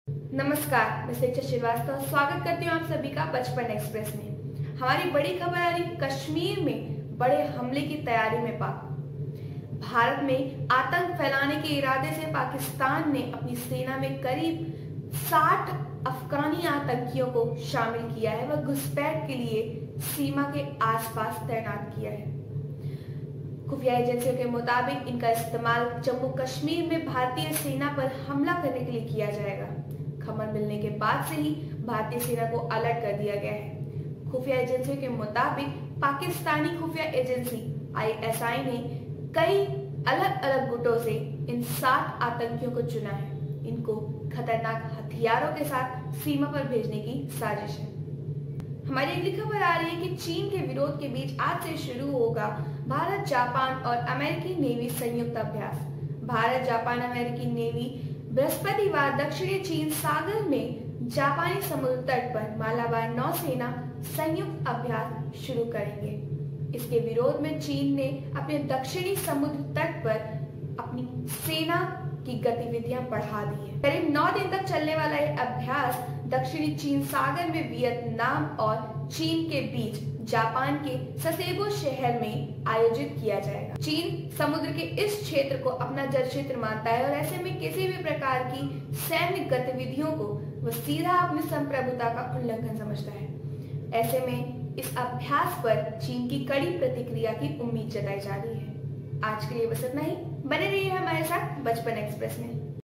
नमस्कार, मैं शिक्षा श्रीवास्तव स्वागत करती हूँ आप सभी का बचपन एक्सप्रेस में। हमारी बड़ी खबर आ रही कश्मीर में बड़े हमले की तैयारी में पाक। भारत में आतंक फैलाने के इरादे से पाकिस्तान ने अपनी सेना में करीब 60 अफगानी आतंकियों को शामिल किया है व घुसपैठ के लिए सीमा के आसपास तैनात किया है। खुफिया एजेंसियों के मुताबिक इनका इस्तेमाल जम्मू कश्मीर में भारतीय सेना पर हमला करने के लिए किया जाएगा। खबर मिलने के बाद से ही भारतीय सेना को अलर्ट कर दिया गया है। खुफिया एजेंसियों के मुताबिक पाकिस्तानी खुफिया एजेंसी ISI ने कई अलग अलग गुटों से इन 60 आतंकियों को चुना है। इनको खतरनाक हथियारों के साथ सीमा पर भेजने की साजिश है। हमारी अगली खबर आ रही है कि चीन के विरोध के बीच आज से शुरू होगा भारत, जापान और अमेरिकी नेवी संयुक्त अभ्यास। भारत, जापान, अमेरिकी नेवी बृहस्पतिवार दक्षिणी चीन सागर में जापानी समुद्र तट पर मालाबार नौसेना संयुक्त अभ्यास शुरू करेंगे। इसके विरोध में चीन ने अपने दक्षिणी समुद्र तट पर अपनी सेना की गतिविधियां बढ़ा दी है। करीब 9 दिन तक चलने वाला यह अभ्यास दक्षिणी चीन सागर में वियतनाम और चीन के बीच जापान के ससेबो शहर में आयोजित किया जाएगा। चीन समुद्र के इस क्षेत्र को अपना जल क्षेत्र मानता है और ऐसे में किसी भी प्रकार की सैन्य गतिविधियों को वह सीधा अपनी संप्रभुता का उल्लंघन समझता है। ऐसे में इस अभ्यास पर चीन की कड़ी प्रतिक्रिया की उम्मीद जताई जा रही है। आज के लिए बस इतना ही। बने रहिए हमारे साथ बचपन एक्सप्रेस में।